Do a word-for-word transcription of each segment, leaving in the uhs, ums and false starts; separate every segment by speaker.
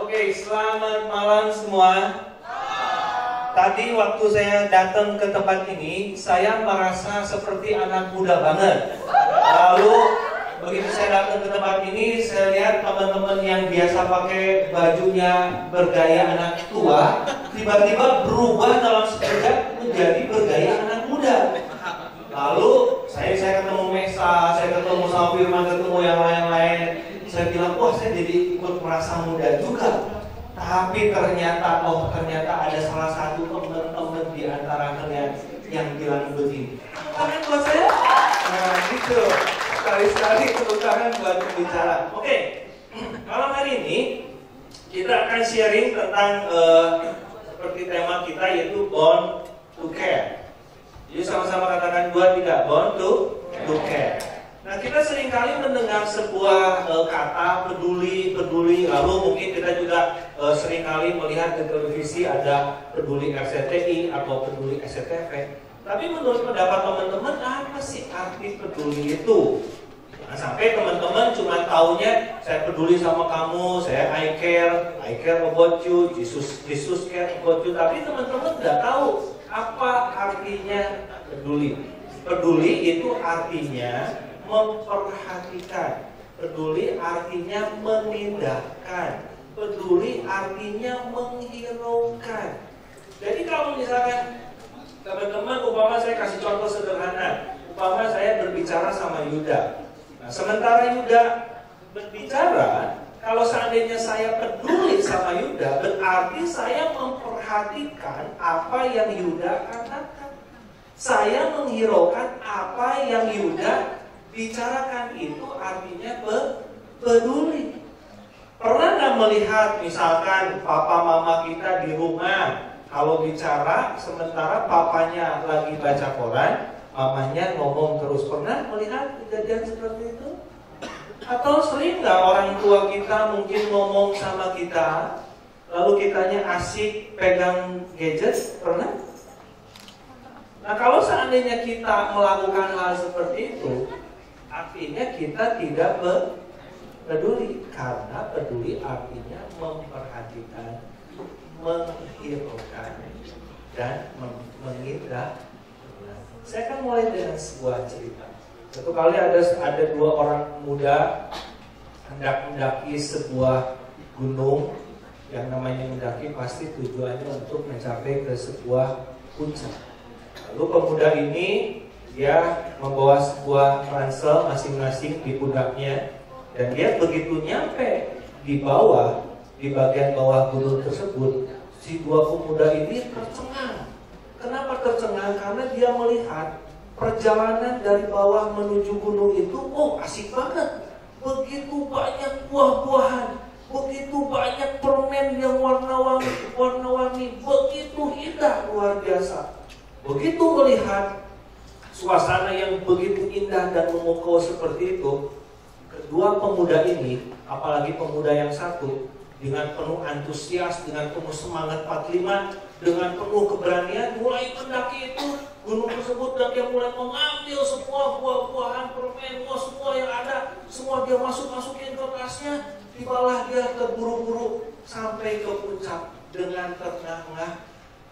Speaker 1: Oke, selamat malam semua. Tadi waktu saya datang ke tempat ini, saya merasa seperti anak muda banget. Lalu begitu saya datang ke tempat ini, saya lihat teman-teman yang biasa pakai bajunya bergaya anak tua, tiba-tiba berubah dalam sekejap menjadi bergaya anak muda. Lalu saya saya ketemu Mesa, saya ketemu sama Firman, ketemu yang lain-lain. Saya bilang, wah saya jadi ikut merasa muda juga. Tapi ternyata, oh ternyata ada salah satu teman-teman di antara kalian yang bilang begini. Tangan buat saya? Nah gitu, sekali-sekali tepuk tangan buat pembicara. Oke, malam hari ini kita akan sharing tentang uh, seperti tema kita yaitu Born to Care. Jadi sama-sama katakan dua tiga, Born to, to Care. Nah kita seringkali mendengar sebuah uh, kata peduli, peduli, lalu mungkin kita juga uh, seringkali melihat di televisi ada peduli R C T I atau peduli S C T V. Tapi menurut pendapat teman-teman, apa sih arti peduli itu? Nah, sampai teman-teman cuma taunya saya peduli sama kamu, saya I care, I care about you, Jesus, Jesus care about you. Tapi teman-teman nggak tahu apa artinya peduli. Peduli itu artinya memperhatikan, peduli artinya menindahkan, peduli artinya menghiraukan. Jadi kalau misalkan teman-teman, umpama saya kasih contoh sederhana, umpama saya berbicara sama Yuda. Nah, sementara Yuda berbicara, kalau seandainya saya peduli sama Yuda, berarti saya memperhatikan apa yang Yuda katakan. Saya menghiraukan apa yang Yuda bicarakan, itu artinya peduli. Pernah nggak melihat misalkan papa mama kita di rumah kalau bicara sementara papanya lagi baca koran, mamanya ngomong terus? Pernah melihat kejadian seperti itu? Atau sering nggak orang tua kita mungkin ngomong sama kita, lalu kitanya asik pegang gadget? Pernah? Nah kalau seandainya kita melakukan hal seperti itu, artinya kita tidak peduli. Karena peduli artinya memperhatikan, menghiraukan, dan mengindahkan. Saya akan mulai dengan sebuah cerita. Satu kali ada ada dua orang muda hendak mendaki sebuah gunung. Yang namanya mendaki pasti tujuannya untuk mencapai ke sebuah puncak. Lalu pemuda ini dia membawa sebuah ransel masing-masing di pundaknya, dan dia begitu nyampe di bawah, di bagian bawah gunung tersebut, si dua pemuda ini tercengang. Kenapa tercengang? Karena dia melihat perjalanan dari bawah menuju gunung itu, oh asik banget. Begitu banyak buah-buahan, begitu banyak permen yang warna-warni, warna-warni, begitu indah, luar biasa. Begitu melihat suasana yang begitu indah dan memukau seperti itu, kedua pemuda ini, apalagi pemuda yang satu, dengan penuh antusias, dengan penuh semangat empat puluh lima, dengan penuh keberanian, mulai mendaki itu gunung tersebut, dan dia mulai mengambil semua buah-buahan, permen, semua yang ada, semua dia masuk-masukin ke tasnya. Tibalah dia terburu-buru sampai ke puncak dengan terengah-engah.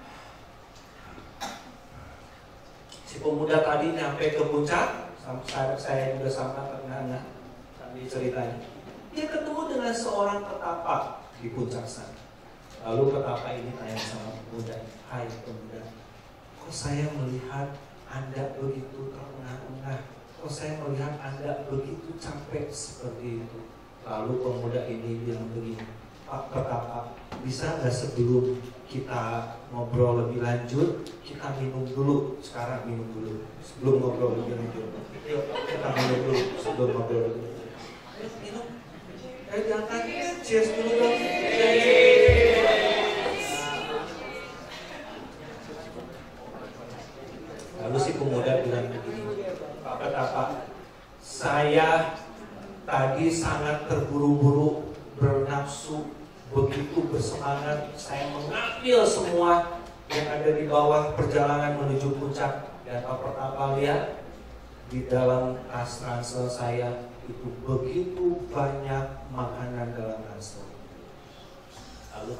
Speaker 1: Si pemuda tadi nyampe ke puncak, saya, saya juga sama terengah-engah tadi ceritanya. Dia ketemu dengan seorang petapa di puncak sana. Lalu petapa ini tanya sama pemuda, hai pemuda, kok saya melihat Anda begitu terengah-engah, kok saya melihat Anda begitu capek seperti itu? Lalu pemuda ini bilang begini, Pak petapa, bisa nggak sebelum kita ngobrol lebih lanjut, kita minum dulu. Sekarang minum dulu, sebelum ngobrol lebih lanjut. Yuk, kita minum dulu sebelum ngobrol lebih lanjut. Ayo minum. Ayo diangkat, cheers dulu dong. Lalu si pemuda bilang begini, Pak petapa, saya tadi sangat terburu-buru, bernafsu, begitu bersemangat, saya mengambil semua yang ada di bawah perjalanan menuju puncak. Dan Pak petapa lihat, di dalam tas ransel saya itu begitu banyak makanan dalam ransel.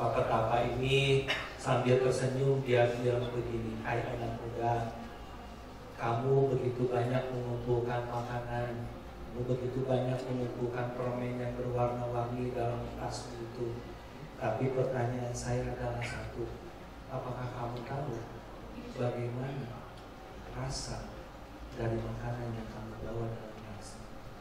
Speaker 1: Pak Petapa ini sambil tersenyum dia bilang begini, hai anak muda, kamu begitu banyak mengumpulkan makanan, kamu begitu banyak mengumpulkan permen yang berwarna-warni dalam tas itu. Tapi pertanyaan saya adalah satu, apakah kamu tahu bagaimana rasa dari makanan yang kamu bawa dalam tas?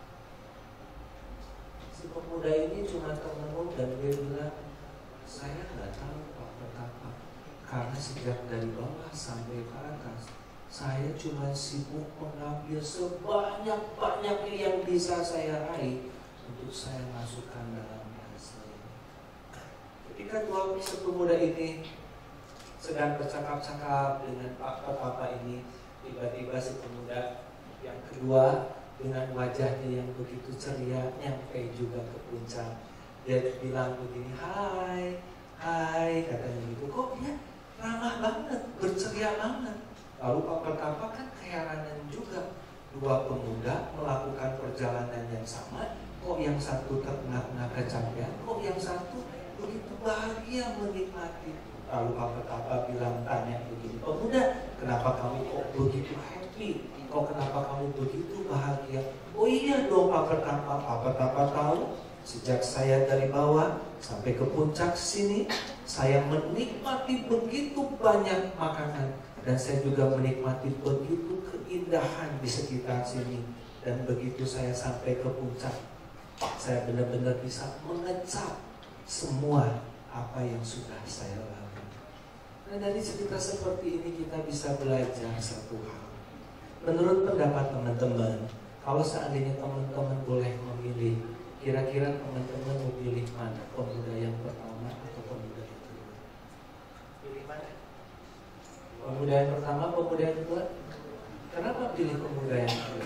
Speaker 1: Si pemuda ini cuma termenung dan dia bilang, saya nggak tahu Pak Petapa, karena sejak dari bawah sampai ke atas saya cuma sibuk mengambil sebanyak-banyaknya yang bisa saya raih untuk saya masukkan dalam tas saya. Ketika dua pemuda ini sedang bercakap-cakap dengan Pak Petapa ini, tiba-tiba si pemuda yang kedua dengan wajahnya yang begitu ceria nyampe juga ke puncak. Dia bilang begini, hai, hai, katanya gitu. Kok dia ramah banget, berceria banget. Lalu Pak Petapa kan keheranan juga. Dua pemuda melakukan perjalanan yang sama, kok yang satu terengah-engah kecapean, kok yang satu begitu bahagia menikmati. Lalu Pak Petapa bilang, tanya begini, pemuda, kenapa kamu kok begitu happy? Kok kenapa kamu begitu bahagia? Oh iya dong Pak Petapa, Pak Petapa tahu sejak saya dari bawah sampai ke puncak sini, saya menikmati begitu banyak makanan dan saya juga menikmati begitu keindahan di sekitar sini. Dan begitu saya sampai ke puncak, saya benar-benar bisa mengecap semua apa yang sudah saya lalui. Nah, dari cerita seperti ini kita bisa belajar satu hal. Menurut pendapat teman-teman, kalau seandainya teman-teman boleh memilih, kira-kira teman-teman mau pilih mana? Pemuda yang pertama atau pemuda yang kedua? Pilih mana? Pemuda yang pertama, pemuda yang kedua? Kenapa pilih pemuda yang kedua?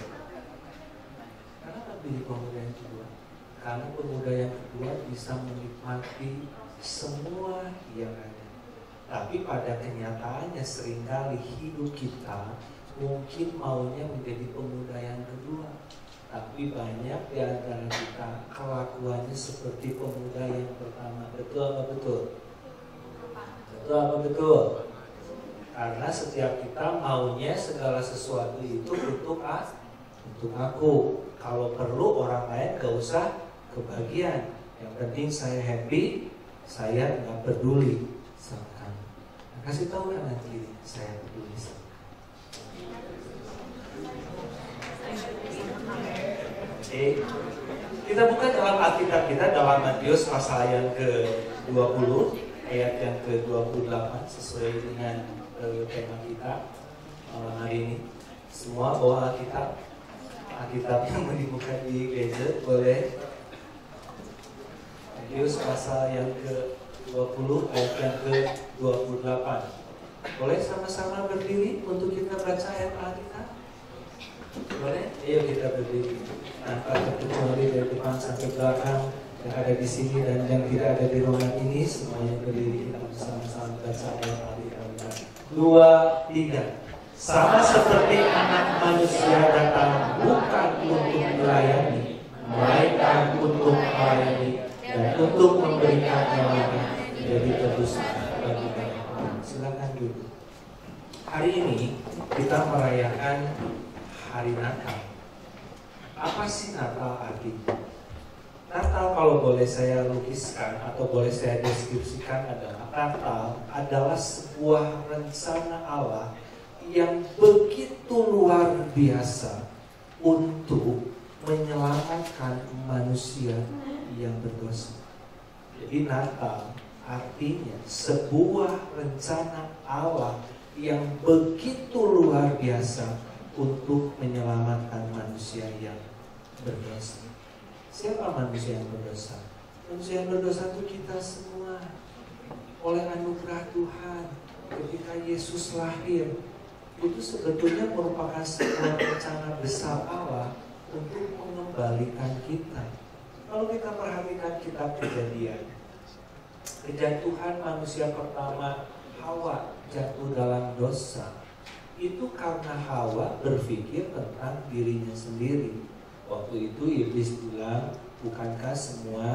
Speaker 1: Kenapa pilih pemuda yang kedua? Karena pemuda yang kedua bisa menikmati semua yang ada. Tapi pada kenyataannya seringkali hidup kita mungkin maunya menjadi pemuda yang kedua, tapi banyak di antara kita kelakuannya seperti pemuda yang pertama. Betul apa betul? Betul apa betul? Karena setiap kita maunya segala sesuatu itu untuk ah, untuk aku. Kalau perlu orang lain gak usah kebagian. Yang penting saya happy, saya nggak peduli sama kamu. Nah, kasih tahu kan nanti saya peduli sama. Oke, kita buka dalam Alkitab kita dalam Matius pasal yang ke dua puluh ayat yang ke dua puluh delapan sesuai dengan uh, tema kita malam hari ini. Semua bawa Alkitab, Alkitab yang mau dibuka di gadget boleh. Matius pasal yang ke dua puluh ayat yang ke dua puluh delapan. Boleh sama-sama berdiri untuk kita baca ayat Alkitab? Boleh? Ayo kita berdiri. Tanpa terkecuali dari depan sampai belakang yang ada di sini dan yang tidak ada di ruangan ini, semuanya berdiri kita bersama-sama baca ayat Alkitab. Dua, tiga. Sama seperti anak manusia datang bukan untuk melayani, melainkan untuk melayani dan untuk memberikan nyawanya menjadi tebusan bagi banyak orang. Silakan duduk. Hari ini kita merayakan hari Natal. Apa sih Natal artinya? Natal kalau boleh saya lukiskan atau boleh saya deskripsikan adalah Natal adalah sebuah rencana Allah yang begitu luar biasa untuk menyelamatkan manusia yang berdosa. Jadi Natal artinya sebuah rencana Allah yang begitu luar biasa untuk menyelamatkan manusia yang berdosa. Siapa manusia yang berdosa? Manusia yang berdosa itu kita semua. Oleh anugerah Tuhan, ketika Yesus lahir, itu sebetulnya merupakan sebuah rencana besar Allah untuk mengembalikan kita. Kalau kita perhatikan kitab Kejadian, kejatuhan manusia pertama Hawa jatuh dalam dosa. Itu karena Hawa berpikir tentang dirinya sendiri. Waktu itu iblis bilang, bukankah semua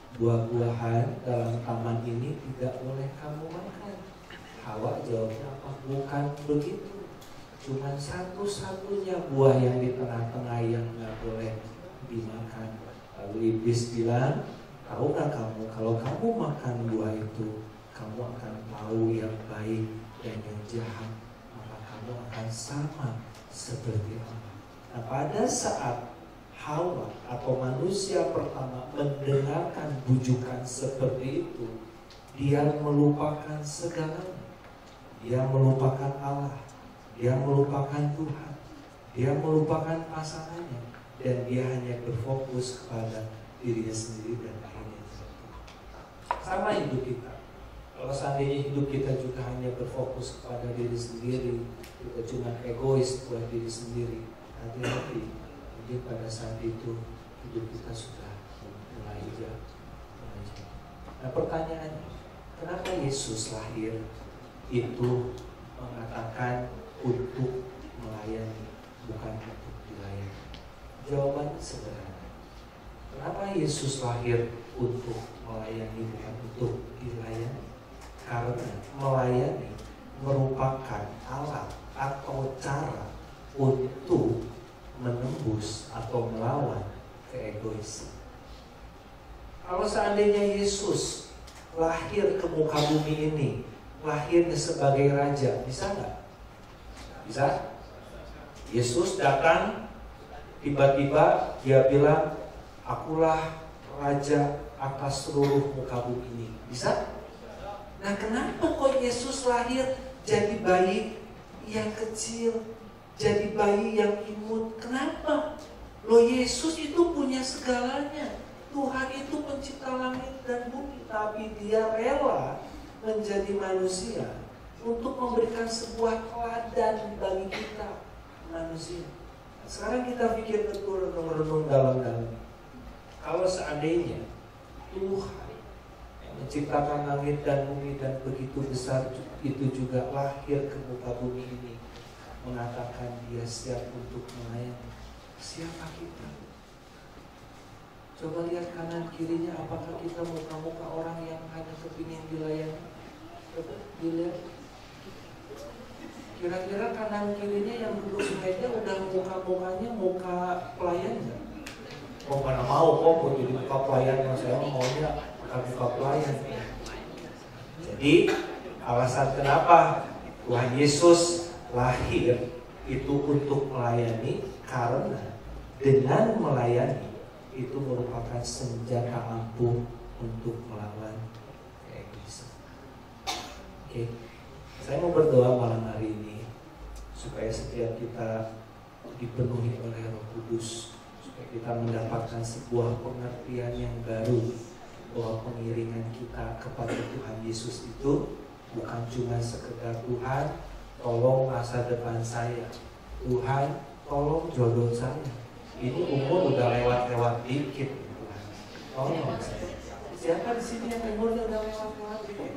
Speaker 1: buah-buahan dalam taman ini tidak boleh kamu makan. Hawa jawabnya apa? Bukan begitu. Cuma satu-satunya buah yang di tengah-tengah yang nggak boleh dimakan. Lalu iblis bilang, tahukah kamu kalau kamu makan buah itu, kamu akan tahu yang baik dan yang jahat, maka kamu akan sama seperti Allah. Nah, pada saat Hawa atau manusia pertama mendengarkan bujukan seperti itu, dia melupakan segalanya. Dia melupakan Allah, dia melupakan Tuhan, dia melupakan pasangannya, dan dia hanya berfokus kepada dirinya sendiri dan akhirnya jatuh. Sama hidup kita. Kalau seandainya hidup kita juga hanya berfokus kepada diri sendiri, kita cuma egois buat diri sendiri, hati-hati. Mungkin pada saat itu hidup kita sudah mulai jauh. Nah, pertanyaannya, kenapa Yesus lahir itu mengatakan untuk melayani, bukan untuk dilayani? Jawabannya sederhana. Kenapa Yesus lahir untuk melayani, bukan untuk dilayani? Karena melayani merupakan alat atau cara untuk menembus atau melawan keegoisan. Kalau seandainya Yesus lahir ke muka bumi ini, lahirnya sebagai raja, bisa nggak? Bisa? Yesus datang, tiba-tiba dia bilang, akulah raja atas seluruh muka bumi ini. Bisa? Nah, kenapa kok Yesus lahir jadi bayi yang kecil, jadi bayi yang imut? Kenapa? Loh, Yesus itu punya segalanya. Tuhan itu pencipta langit dan bumi, tapi dia rela menjadi manusia untuk memberikan sebuah teladan bagi kita manusia. Nah, sekarang kita pikir betul, renung-renung dalam-dalam. Kalau seandainya Tuhan yang menciptakan langit dan bumi dan begitu besar itu juga lahir ke muka bumi ini, mengatakan dia siap untuk melayani, siapa kita? Coba lihat kanan kirinya, apakah kita muka-muka orang yang hanya kepingin dilayani? Coba dilihat. Kira-kira kanan kirinya yang duduk di meja udah muka-mukanya muka pelayan nggak? Oh, mana mau kok buat jadi muka pelayan, yang saya maunya bukan muka pelayan. Jadi alasan kenapa Tuhan Yesus lahir itu untuk melayani, karena dengan melayani itu merupakan senjata ampuh untuk melawan keegoisan. Oke, saya mau berdoa malam hari ini supaya setiap kita dipenuhi oleh Roh Kudus, supaya kita mendapatkan sebuah pengertian yang baru bahwa pengiringan kita kepada Tuhan Yesus itu bukan cuma sekedar Tuhan, tolong masa depan saya, Tuhan, tolong jodoh saya. Ini umur udah lewat-lewat dikit, Tuhan. Tolong saya. Siapa di sini yang umurnya udah lewat-lewat dikit?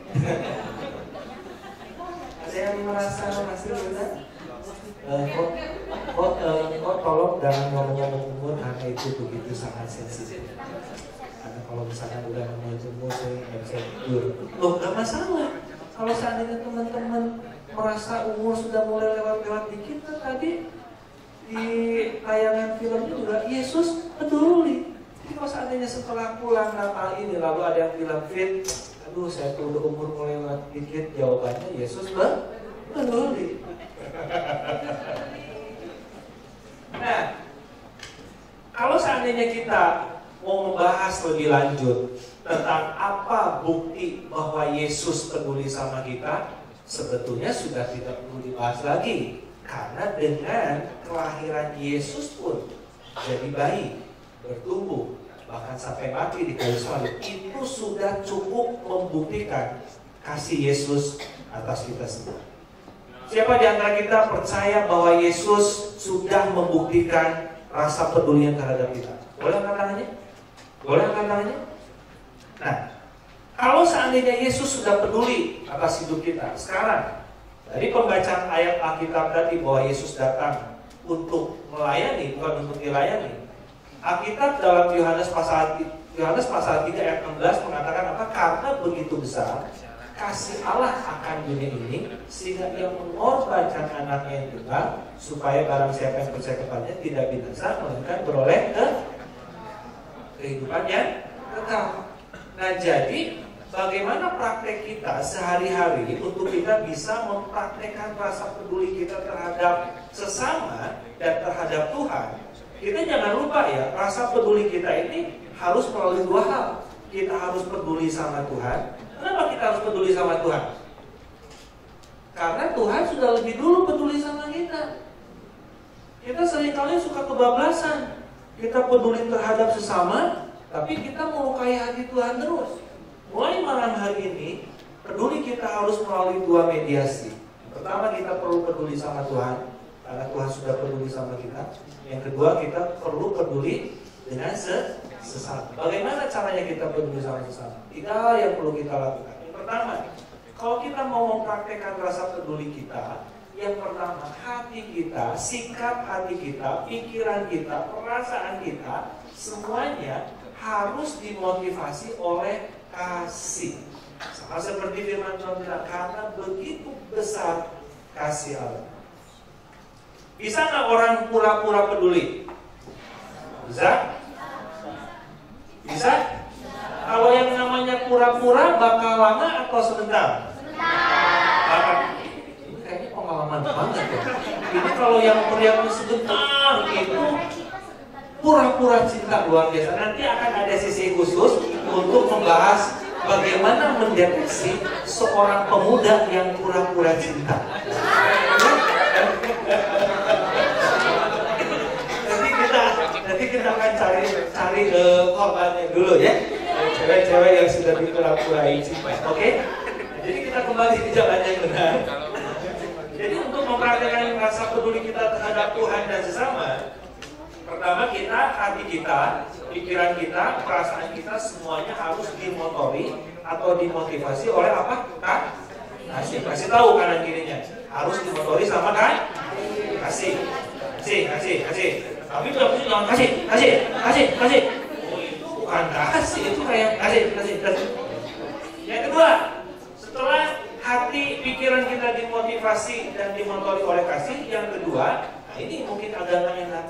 Speaker 1: Ada yang merasa masih muda? Uh, kok, kok, uh, kok tolong jangan ngomong-ngomong umur, karena itu begitu sangat sensitif. Karena kalau misalkan udah ngomong umur, saya nggak bisa tidur. Loh, nggak masalah. Kalau seandainya teman-teman merasa umur sudah mulai lewat-lewat dikit, kan tadi di tayangan filmnya juga Yesus peduli. Jadi kalau seandainya setelah pulang Natal ini lalu ada yang bilang, Fit, aduh saya tuh udah umur mulai lewat dikit, jawabannya Yesus peduli. Nah, kalau seandainya kita mau membahas lebih lanjut tentang apa bukti bahwa Yesus peduli sama kita, sebetulnya sudah tidak perlu dibahas lagi. Karena dengan kelahiran Yesus pun jadi bayi, bertumbuh, bahkan sampai mati di kayu salib, itu sudah cukup membuktikan kasih Yesus atas kita semua. Siapa di antara kita percaya bahwa Yesus sudah membuktikan rasa pedulinya terhadap kita? Boleh angkat tangannya? Boleh angkat tangannya? Nah, kalau seandainya Yesus sudah peduli atas hidup kita, sekarang dari pembacaan ayat Alkitab tadi bahwa Yesus datang untuk melayani, bukan untuk dilayani. Alkitab dalam Yohanes pasal Yohanes pasal tiga ayat enam belas mengatakan apa? Karena begitu besar kasih Allah akan dunia ini, sehingga ia mengorbankan anaknya yang tunggal, supaya barang siapa yang percaya kepadanya tidak binasa, melainkan beroleh ke kehidupan yang kekal. Nah, jadi bagaimana praktek kita sehari-hari untuk kita bisa mempraktekkan rasa peduli kita terhadap sesama dan terhadap Tuhan? Kita jangan lupa ya, rasa peduli kita ini harus melalui dua hal. Kita harus peduli sama Tuhan. Kenapa kita harus peduli sama Tuhan? Karena Tuhan sudah lebih dulu peduli sama kita. Kita seringkali suka kebablasan. Kita peduli terhadap sesama, tapi kita melukai hati Tuhan terus. Mulai malam hari ini, peduli kita harus melalui dua mediasi. Pertama, kita perlu peduli sama Tuhan, karena Tuhan sudah peduli sama kita. Yang kedua, kita perlu peduli dengan sesama. Bagaimana caranya kita peduli sama sesama? Tiga hal yang perlu kita lakukan. Yang pertama, kalau kita mau mempraktekkan rasa peduli kita, yang pertama, hati kita, sikap hati kita, pikiran kita, perasaan kita, semuanya harus dimotivasi oleh kasih. Sama seperti firman Tuhan bilang, karena begitu besar kasih Allah. Bisa nggak orang pura-pura peduli? Bisa? Bisa? Kalau yang namanya pura-pura bakal lama atau sebentar? Sebentar. Ini kayaknya pengalaman banget ya. Ini kalau yang periaknya sebentar itu pura-pura cinta luar biasa. Nanti akan ada sisi khusus untuk membahas bagaimana mendeteksi seorang pemuda yang pura-pura cinta. Nanti kita, nanti kita akan cari cari uh, korbannya dulu ya, cewek-cewek yang sudah dipura-purai cinta. Oke? Okay? Jadi kita kembali di jalan yang benar. Jadi untuk mempraktikkan rasa peduli kita terhadap Tuhan dan sesama, pertama kita, hati kita, pikiran kita, perasaan kita semuanya harus dimotori atau dimotivasi oleh apa? Kak? Kasih, kasih tahu kanan kirinya. Harus dimotori sama kan? Kasih, kasih, kasih, kasih. Tapi kalau jangan kasih, kasih, kasih, kasih. Oh, itu bukan kasih, itu kayak kasih, kasih, kasih. Yang kedua, setelah hati, pikiran kita dimotivasi dan dimotori oleh kasih, yang kedua, nah ini mungkin agak enak,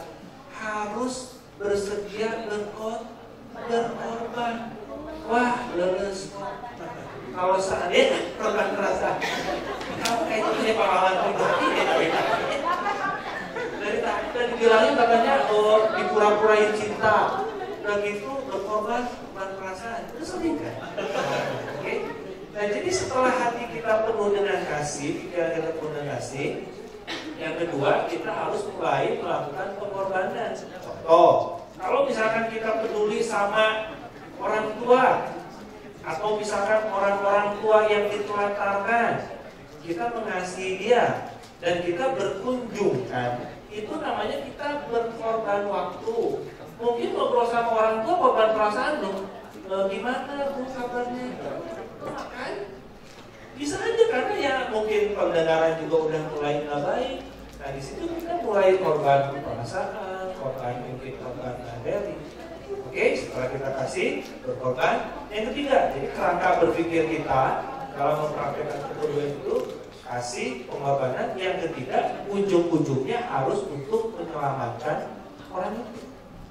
Speaker 1: harus bersedia lekot berkorban. Wah, leles kok. Kalau seandainya korban kerasa, kamu kayaknya punya pengalaman pribadi ya dari tadi. Dari tadi dan dibilangin katanya oh, dipura-purain cinta, udah gitu berkorban, korban perasaan, itu sering kan? Oke. Okay? Nah jadi setelah hati kita penuh dengan kasih, pikiran kita penuh dengan kasih, yang kedua kita harus mulai melakukan pengorbanan. Contoh, kalau misalkan kita peduli sama orang tua, atau misalkan orang-orang tua yang ditelantarkan, kita mengasihi dia dan kita berkunjung kan, itu namanya kita berkorban waktu. Mungkin ngobrol sama orang tua korban perasaan dong. E, gimana bu kabarnya? Kan? Bisa aja karena ya mungkin pendengaran juga udah mulai nggak baik. Nah di situ kita mulai korban perasaan, korban mungkin korban materi. Oke, setelah kita kasih berkorban. Yang ketiga, jadi kerangka berpikir kita kalau mempraktikkan kedua itu kasih pengorbanan. Yang ketiga, ujung-ujungnya harus untuk menyelamatkan orang itu.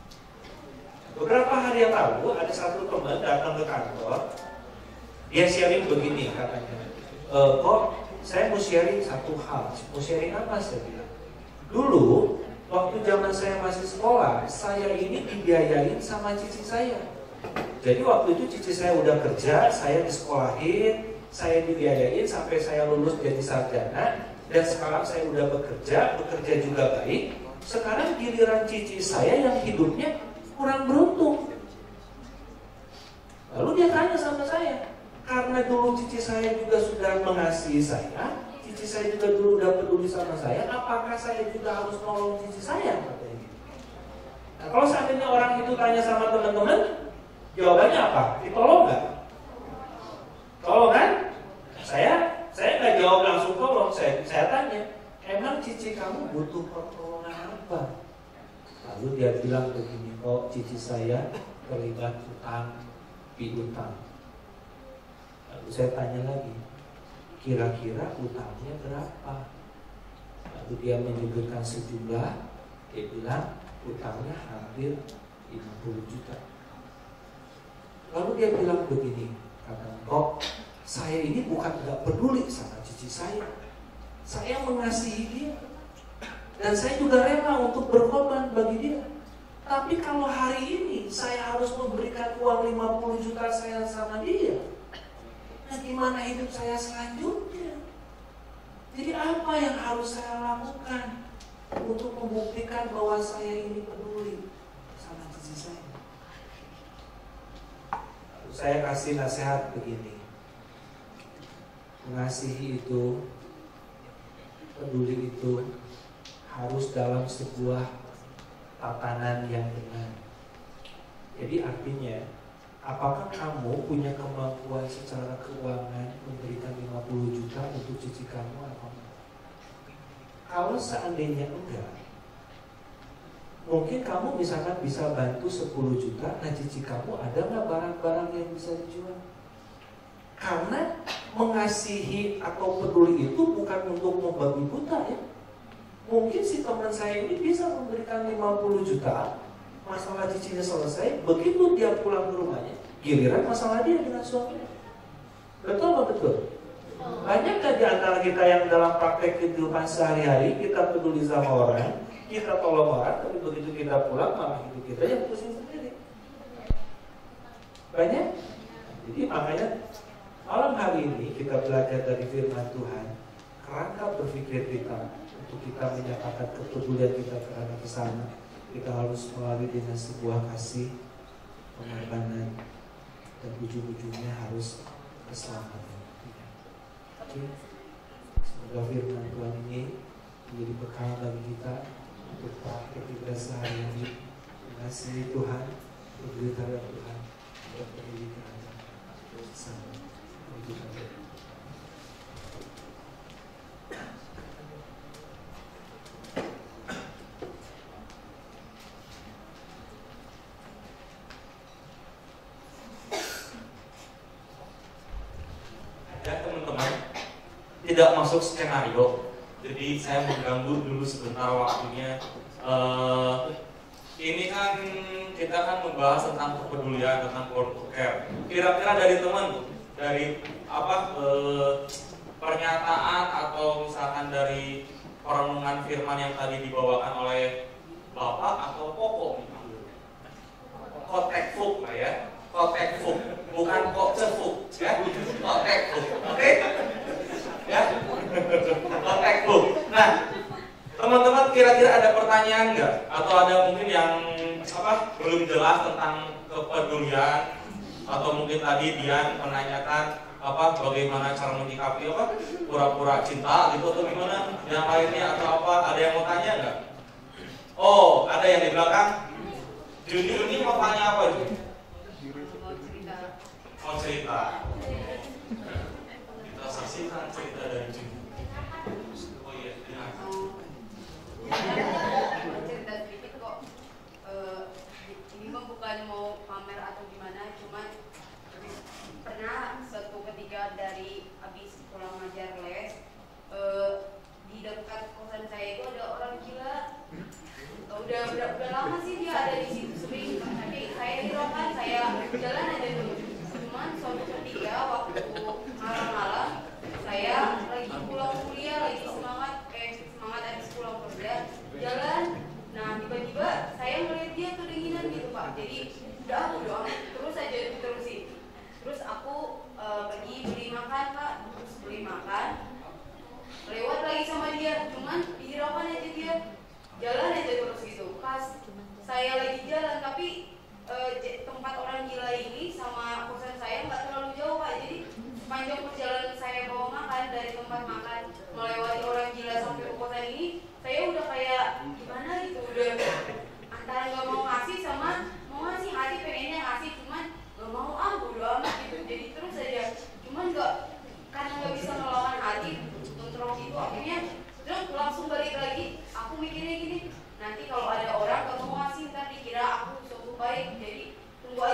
Speaker 1: Beberapa hari yang lalu ada satu teman datang ke kantor. Dia sharing begini katanya, e, kok saya mau sharing satu hal. Mau sharing apa saya bilang? Dulu waktu zaman saya masih sekolah, saya ini dibiayain sama cici saya. Jadi waktu itu cici saya udah kerja, saya disekolahin, saya dibiayain sampai saya lulus jadi sarjana. Dan sekarang saya udah bekerja, bekerja juga baik. Sekarang giliran cici saya yang hidupnya kurang beruntung. Lalu dia tanya sama saya, karena dulu cici saya juga sudah mengasihi saya, cici saya juga dulu udah peduli sama saya, apakah saya juga harus nolong cici saya? Nah, kalau seandainya orang itu tanya sama teman-teman, jawabannya apa? Ditolong nggak? Tolong kan? Saya saya nggak jawab langsung tolong, saya saya tanya, emang cici kamu butuh pertolongan apa? Lalu dia bilang begini, kok cici saya terlibat utang piutang. Lalu saya tanya lagi, kira-kira utangnya berapa? Lalu dia menyebutkan sejumlah, dia bilang utangnya hampir lima puluh juta. Lalu dia bilang begini, kata kok saya ini bukan gak peduli sama cici saya, saya mengasihi dia dan saya juga rela untuk berkorban bagi dia. Tapi kalau hari ini saya harus memberikan uang lima puluh juta saya sama dia, nah gimana hidup saya selanjutnya? Jadi apa yang harus saya lakukan untuk membuktikan bahwa saya ini peduli sama cici saya? Lalu saya kasih nasihat begini, mengasihi itu, peduli itu harus dalam sebuah tatanan yang benar. Jadi artinya, apakah kamu punya kemampuan secara keuangan memberikan lima puluh juta untuk cici kamu atau enggak? Kalau seandainya enggak, mungkin kamu misalkan bisa bantu sepuluh juta, nah cici kamu ada nggak barang-barang yang bisa dijual? Karena mengasihi atau peduli itu bukan untuk membabi buta ya. Mungkin si teman saya ini bisa memberikan lima puluh juta, masalah cicinya selesai, begitu dia pulang ke rumahnya, giliran masalah dia dengan suaminya. Betul apa betul? Banyak kan di antara kita yang dalam praktek kehidupan sehari-hari, kita peduli sama orang, kita tolong orang, tapi begitu kita pulang, malah hidup kita yang pusing sendiri. Banyak. Jadi makanya malam hari ini kita belajar dari firman Tuhan, kerangka berpikir kita untuk kita menyatakan kepedulian kita terhadap sesama, kita harus melalui dengan sebuah kasih, pengorbanan, dan ujung-ujungnya harus keselamatan. Oke, semoga firman Tuhan ini menjadi bekal bagi kita untuk praktik kita sehari-hari, mengasihi Tuhan, peduli terhadap Tuhan, dan peduli terhadap sesama. Itu saja.
Speaker 2: Tidak masuk skenario, jadi saya mengganggu dulu sebentar waktunya. Uh, ini kan kita kan membahas tentang kepedulian, tentang call to care. Kira-kira dari teman, dari apa uh, pernyataan atau misalkan dari perenungan firman yang tadi dibawakan oleh Bapak atau Koko, kotekfuk lah ya, kotekfuk, bukan kok cefuk ya, kotekfuk, oke? Okay? Ya, kotekfuk. Nah, teman-teman kira-kira ada pertanyaan nggak? Atau ada mungkin yang apa belum jelas tentang kepedulian? Atau mungkin tadi Dian menanyakan apa bagaimana cara menyikapi apa pura-pura cinta gitu atau gimana? Yang lainnya atau apa? Ada yang mau tanya nggak? Oh, ada yang di belakang. Juni ini mau tanya apa Juni? Mau cerita. Mau cerita. Kita saksikan cerita dari Juni. Oh iya, dengar.
Speaker 3: Mau cerita sedikit kok. Uh, ini mah bukan mau pamer atau gimana, cuman pernah suatu ketika dari habis pulang ngajar les, uh, di dekat kosan saya itu ada orang gila. Udah, udah udah lama sih dia ada di situ sering. Tapi saya hiraukan, saya jalan aja dulu. Cuman suatu ketika waktu malam-malam saya lagi pulang kuliah, lagi semangat, eh semangat habis pulang kerja, jalan. Nah tiba-tiba saya melihat dia kedinginan gitu Pak. Jadi udah aku doang, terus aja diterusin. Terus aku uh, pergi beli makan Pak, terus beli makan. Lewat lagi sama dia, cuman dihiraukan aja dia. Jalan aja terus gitu. Pas saya lagi jalan, tapi e, tempat orang gila ini sama kosan saya nggak terlalu jauh Pak. Jadi sepanjang perjalanan saya bawa makan dari tempat makan melewati orang gila sampai ke kosan ini, saya udah kayak gimana gitu, udah antara nggak mau ngasih sama mau ngasih, hati pengennya ngasih cuman nggak mau, ah bodo amat gitu. Jadi terus aja, cuman nggak, karena nggak bisa melawan hati kontrol gitu, akhirnya terus langsung balik lagi. Aku mikirnya gini, nanti kalau ada orang gak mau ngasih ntar dikira aku suatu baik, jadi tunggu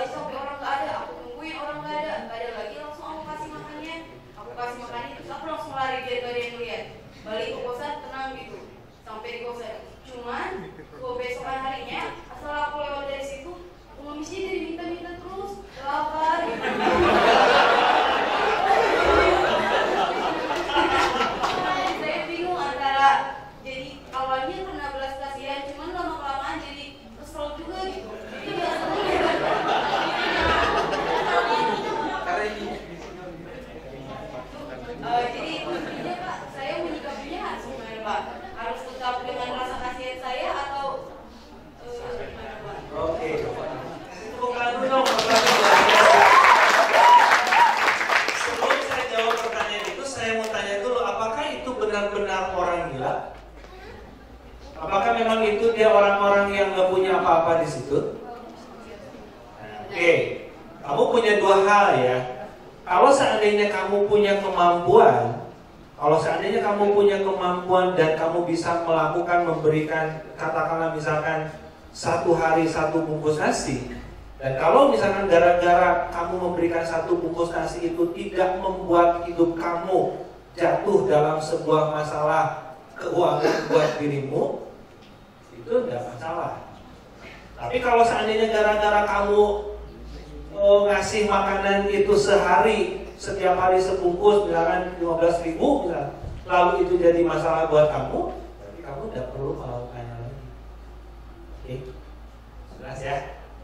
Speaker 1: memang itu dia orang-orang yang nggak punya apa-apa di situ? Oke, okay. Kamu punya dua hal ya. Kalau seandainya kamu punya kemampuan, kalau seandainya kamu punya kemampuan dan kamu bisa melakukan, memberikan, katakanlah misalkan satu hari satu bungkus nasi, dan kalau misalkan gara-gara kamu memberikan satu bungkus nasi itu tidak membuat hidup kamu jatuh dalam sebuah masalah keuangan buat dirimu, itu tidak masalah. Tapi kalau seandainya gara-gara kamu oh, ngasih makanan itu sehari, setiap hari sebungkus, misalkan lima belas ribu misalkan, lalu itu jadi masalah buat kamu, berarti kamu tidak perlu melakukannya lagi. Oke, jelas ya?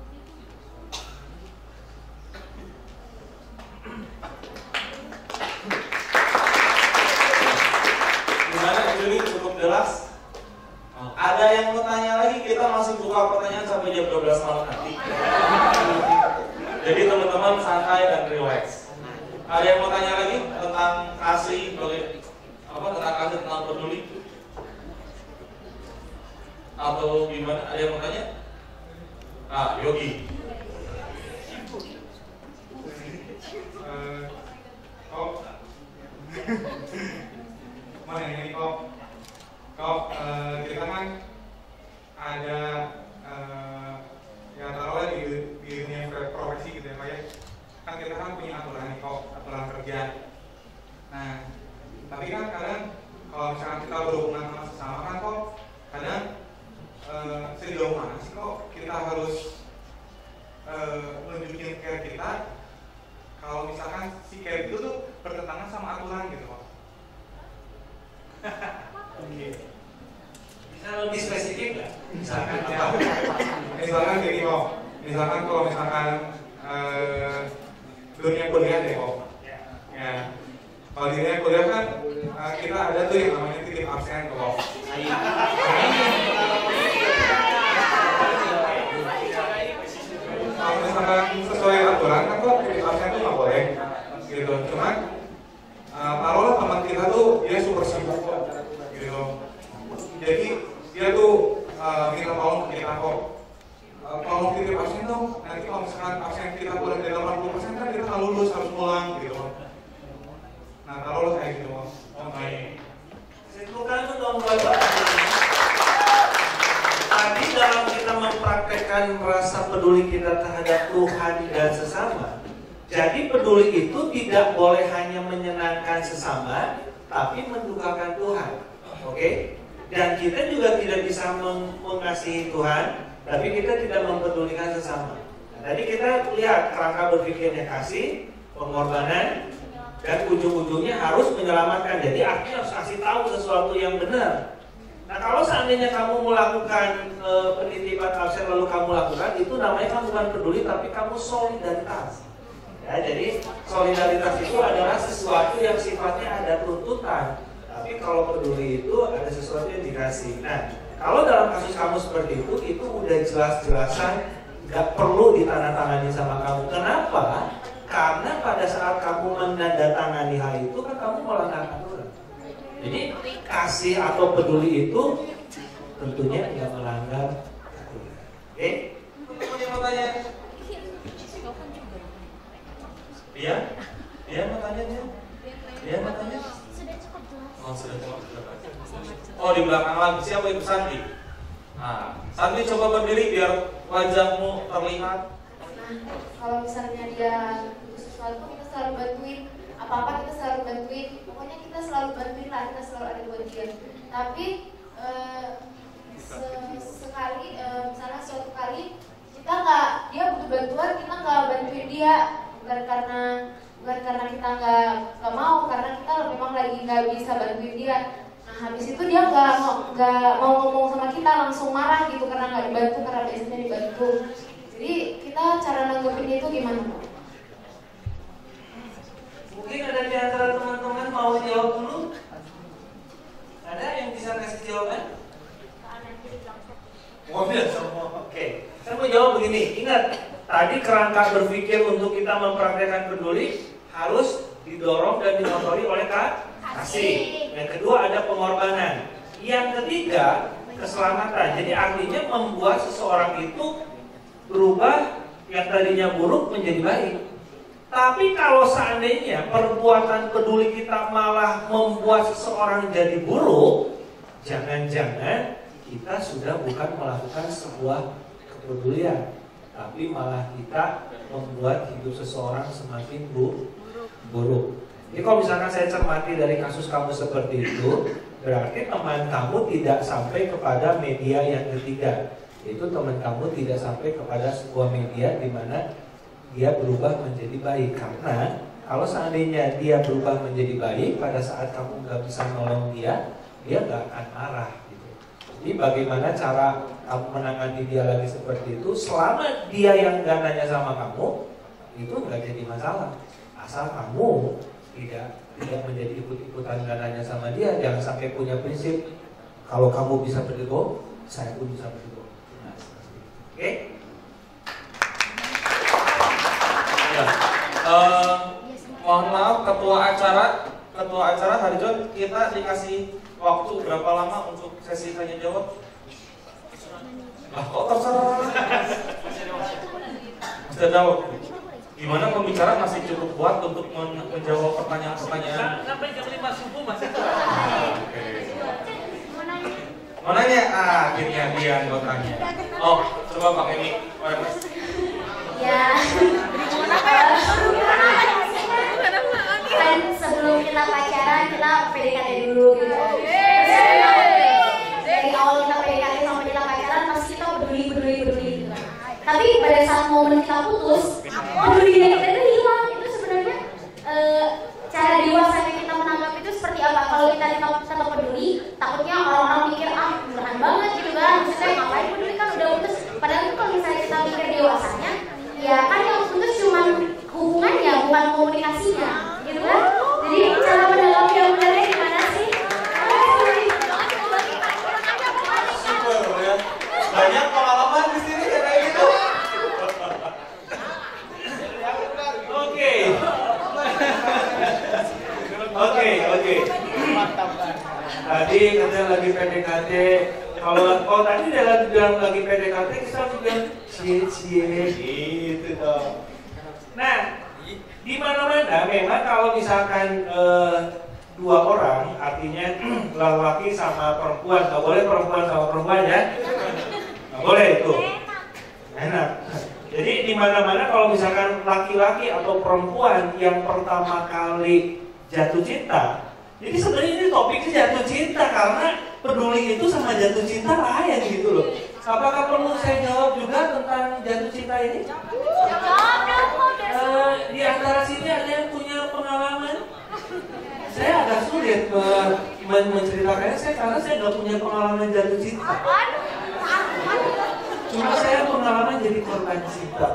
Speaker 2: Gimana Juli, cukup jelas? Ada yang mau tanya lagi? Kita masih buka pertanyaan sampai jam dua belas malam nanti. Jadi teman-teman santai dan relax. Ada yang mau tanya lagi tentang kasih, apa tentang kasih tentang peduli? Atau gimana? Ada yang mau tanya? Ah, Yogi.
Speaker 4: Uh, oh. Mana ini kok? Kok uh, kita kan ada uh, ya taruhlah di, di dunia profesi gitu ya Pak ya. Kan kita kan punya aturan nih kok, aturan kerja. Nah, tapi kan kadang kalau misalkan kita berhubungan sama sesama kan kok kadang uh, sejauh mana sih kok kita harus uh, nunjukin care kita kalau misalkan si care itu tuh bertentangan sama aturan gitu kok.
Speaker 1: Oke. Bisa lebih spesifik nggak? Misalkan
Speaker 4: Ya.
Speaker 1: apa?
Speaker 4: Misalkan gini kok, misalkan kalau misalkan eh, dunia kuliah deh kok. Ya. Kalau di dunia kuliah kan eh, kita ada tuh yang namanya titip absen tuh kok. Kalau misalkan sesuai aturan kan kok titip absen tuh nggak boleh. Gitu. Cuman uh, taruhlah teman kita tuh dia super sibuk kok. Gitu. Jadi dia tuh uh, minta tolong ke kita kok. Uh, tolong titip absen dong. Nanti kalau misalkan absen kita kurang dari delapan puluh persen kan kita nggak lulus, harus pulang gitu. Nah taruhlah kayak gitu.
Speaker 1: Oke. Simpulkan itu dong Bapak. Tadi dalam kita mempraktekkan rasa peduli kita terhadap Tuhan dan sesama. Jadi peduli itu tidak boleh hanya menyenangkan sesama, tapi mendukakan Tuhan. Oke? Dan kita juga tidak bisa meng mengasihi Tuhan, tapi kita tidak mempedulikan sesama. Nah, tadi kita lihat kerangka berpikirnya kasih, pengorbanan, dan ujung-ujungnya harus menyelamatkan. Jadi artinya harus kasih tahu sesuatu yang benar. Nah kalau seandainya kamu melakukan e, penitipan absen lalu kamu lakukan, itu namanya kamu bukan peduli, tapi kamu solidaritas. Ya, jadi solidaritas itu adalah sesuatu yang sifatnya ada tuntutan. Tapi kalau peduli itu ada sesuatu yang dikasih. Nah, kalau dalam kasus kamu seperti itu, itu udah jelas-jelasan nggak perlu ditandatangani sama kamu. Kenapa? Karena pada saat kamu menandatangani hal itu kan kamu melanggar aturan. Jadi kasih atau peduli itu tentunya nggak melanggar aturan. Oke?
Speaker 2: Punya mau tanya? Dia? Dia mau tanya dia? Dia mau tanya?
Speaker 5: Sudah cukup jelas.
Speaker 2: Oh sudah cukup jelas. Oh di belakang lagi siapa Ibu Santi? Nah, Santi coba berdiri biar wajahmu terlihat.
Speaker 5: Nah, kalau misalnya dia butuh sesuatu kita selalu bantuin, apa-apa kita selalu bantuin, pokoknya kita selalu bantuin lah, kita selalu ada buat dia. Tapi eh, se sekali, eh, misalnya suatu kali kita nggak, dia butuh bantuan, kita nggak bantuin dia, bukan karena bukan karena kita nggak nggak mau, karena kita memang lagi nggak bisa bantuin dia. Nah habis itu dia nggak nggak mau ngomong sama kita, langsung marah gitu karena nggak dibantu, karena biasanya dibantu. Jadi kita cara nanggepinnya itu gimana?
Speaker 1: Mungkin ada di antara teman-teman mau jawab dulu? Ada yang bisa kasih jawaban? Oh, semua. Oke. Saya mau jawab begini. Ingat, tadi kerangka berpikir untuk kita mempraktekkan peduli harus didorong dan dimotori oleh kasih. Yang kedua ada pengorbanan. Yang ketiga, keselamatan. Jadi artinya membuat seseorang itu berubah yang tadinya buruk menjadi baik. Tapi kalau seandainya perbuatan peduli kita malah membuat seseorang jadi buruk, jangan-jangan kita sudah bukan melakukan sebuah kepedulian, tapi malah kita membuat hidup seseorang semakin buruk. buruk. Jadi kalau misalkan saya cermati dari kasus kamu seperti itu, berarti teman kamu tidak sampai kepada media yang ketiga. Itu teman kamu tidak sampai kepada sebuah media di mana dia berubah menjadi baik. Karena kalau seandainya dia berubah menjadi baik, pada saat kamu nggak bisa nolong dia, dia nggak akan marah gitu. Jadi bagaimana cara kamu menangani dia lagi seperti itu? Selama dia yang nggak nanya sama kamu, itu nggak jadi masalah. Asal kamu tidak tidak menjadi ikut-ikutan nggak nanya sama dia. Jangan sampai punya prinsip, kalau kamu bisa berdego, saya pun bisa berdego. Nah, oke? Okay?
Speaker 2: Ya. Uh, mohon maaf ketua acara, ketua acara Harjon, kita dikasih waktu berapa lama untuk sesi tanya jawab? Lah kok terserah? Masih ada waktu. Gimana pembicara masih cukup kuat untuk men menjawab pertanyaan-pertanyaan?
Speaker 1: Sampai jam lima subuh masih.
Speaker 2: Mau nanya? Ah, akhirnya dia anggotanya. Oh, coba pakai mic.
Speaker 5: Ya. Kan sebelum kita pacaran kita P D K T dulu gitu. Dari awal kita P D K T sampai kita pacaran pasti kita peduli peduli peduli gitu kan. Tapi pada saat momen kita putus, peduli kita itu hilang. Itu sebenarnya e, cara dewasanya kita menanggapi itu seperti apa? Kalau kita tetap tetap peduli, takutnya orang-orang mikir ah beneran banget gitu kan. Maksudnya ngapain peduli kan udah putus. Padahal itu kalau misalnya kita mikir dewasanya, ya kan yang putus cuma hubungannya bukan komunikasinya gitu kan. Jadi cara menanggapi yang benarnya gimana sih?
Speaker 2: Super ya. Banyak pengalaman di sini kayak gitu.
Speaker 1: Oke. Oke, oke. Tadi katanya lagi P D K T. Kalau kalau tadi dia lagi bilang lagi P D K T, kita harus bilang cie-cie gitu dong. Nah, di mana-mana memang kalau misalkan eh, dua orang, artinya laki-laki sama perempuan, nggak boleh perempuan sama perempuan ya, nggak boleh itu, enak. Jadi di mana-mana kalau misalkan laki-laki atau perempuan yang pertama kali jatuh cinta, jadi sebenarnya ini topiknya jatuh cinta karena peduli itu sama jatuh cinta lain gitu loh. Apakah perlu saya jawab juga tentang jatuh cinta ini? Uh, di antara sini ada yang punya pengalaman? Saya agak sulit uh, men menceritakannya saya karena saya nggak punya pengalaman jatuh cinta. Cuma saya pengalaman jadi korban cinta.